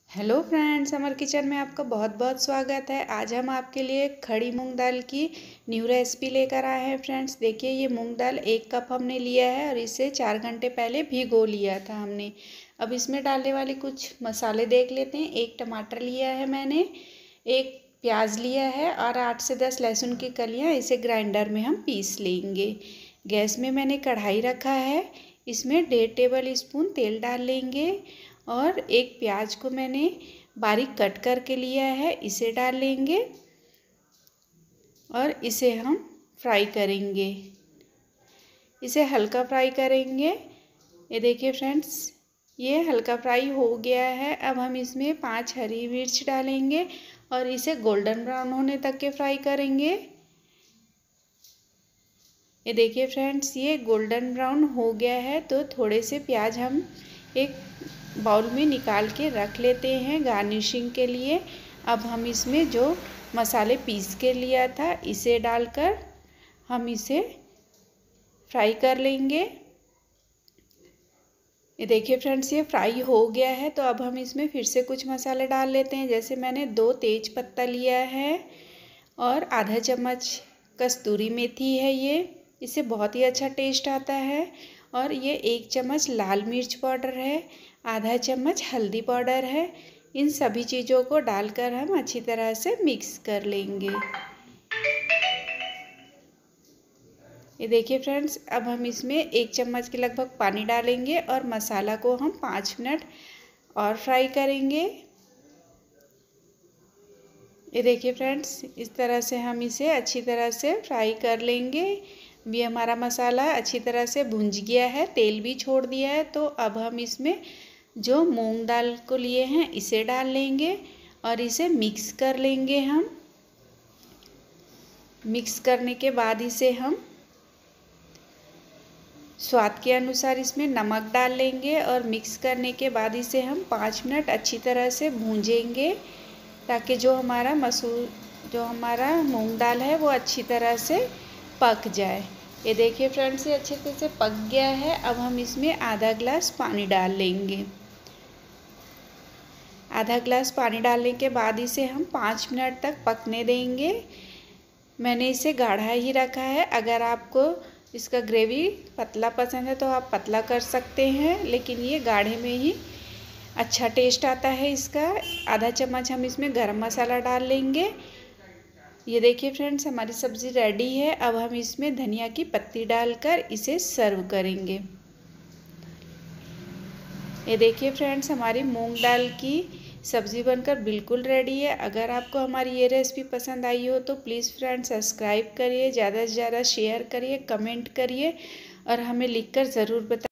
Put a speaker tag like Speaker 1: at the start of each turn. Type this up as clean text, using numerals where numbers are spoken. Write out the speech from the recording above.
Speaker 1: Hello friends, summer kitchen में आपका बहुत बहुत स्वागत है। आज हम आपके लिए खड़ी मूंग दाल की न्यू रेसिपी लेकर आए हैं। फ्रेंड्स देखिए, ये मूंग दाल 1 कप हमने लिया है और इसे 4 घंटे पहले भिगो लिया था हमने। अब इसमें डालने वाले कुछ मसाले देख लेते हैं। 1 टमाटर लिया है मैंने, 1 प्याज लिया है और 8 से 10 लहसुन की कलियाँ। इसे ग्राइंडर में हम पीस लेंगे। गैस में मैंने कढ़ाई रखा है, इसमें 1.5 टेबल स्पून तेल डाल लेंगे और 1 प्याज को मैंने बारीक कट करके लिया है, इसे डाल लेंगे और इसे हम फ्राई करेंगे। इसे हल्का फ्राई करेंगे। ये देखिए फ्रेंड्स, ये हल्का फ्राई हो गया है। अब हम इसमें 5 हरी मिर्च डालेंगे और इसे गोल्डन ब्राउन होने तक के फ्राई करेंगे। ये देखिए फ्रेंड्स, ये गोल्डन ब्राउन हो गया है तो थोड़े से प्याज हम एक बाउल में निकाल के रख लेते हैं गार्निशिंग के लिए। अब हम इसमें जो मसाले पीस के लिया था इसे डालकर हम इसे फ्राई कर लेंगे। ये देखिए फ्रेंड्स, ये फ्राई हो गया है तो अब हम इसमें फिर से कुछ मसाले डाल लेते हैं। जैसे मैंने 2 तेज पत्ता लिया है और आधा चम्मच कस्तूरी मेथी है, ये इससे बहुत ही अच्छा टेस्ट आता है। और ये 1 चम्मच लाल मिर्च पाउडर है, आधा चम्मच हल्दी पाउडर है। इन सभी चीज़ों को डालकर हम अच्छी तरह से मिक्स कर लेंगे। ये देखिए फ्रेंड्स, अब हम इसमें 1 चम्मच के लगभग पानी डालेंगे और मसाला को हम 5 मिनट और फ्राई करेंगे। ये देखिए फ्रेंड्स, इस तरह से हम इसे अच्छी तरह से फ्राई कर लेंगे। ये हमारा मसाला अच्छी तरह से भुंज गया है, तेल भी छोड़ दिया है। तो अब हम इसमें जो मूंग दाल को लिए हैं इसे डाल लेंगे और इसे मिक्स कर लेंगे। हम मिक्स करने के बाद इसे हम स्वाद के अनुसार इसमें नमक डाल लेंगे और मिक्स करने के बाद इसे हम 5 मिनट अच्छी तरह से भूंजेंगे ताकि जो हमारा मूंग दाल है वो अच्छी तरह से पक जाए। ये देखिए फ्रेंड्स, ये अच्छे तरह से पक गया है। अब हम इसमें आधा ग्लास पानी डाल लेंगे। आधा ग्लास पानी डालने के बाद इसे हम 5 मिनट तक पकने देंगे। मैंने इसे गाढ़ा ही रखा है। अगर आपको इसका ग्रेवी पतला पसंद है तो आप पतला कर सकते हैं, लेकिन ये गाढ़े में ही अच्छा टेस्ट आता है इसका। आधा चम्मच हम इसमें गरम मसाला डाल लेंगे। ये देखिए फ्रेंड्स, हमारी सब्ज़ी रेडी है। अब हम इसमें धनिया की पत्ती डालकर इसे सर्व करेंगे। ये देखिए फ्रेंड्स, हमारी मूंग दाल की सब्ज़ी बनकर बिल्कुल रेडी है। अगर आपको हमारी ये रेसिपी पसंद आई हो तो प्लीज़ फ्रेंड्स सब्सक्राइब करिए, ज़्यादा से ज़्यादा शेयर करिए, कमेंट करिए और हमें लिखकर ज़रूर बताइए।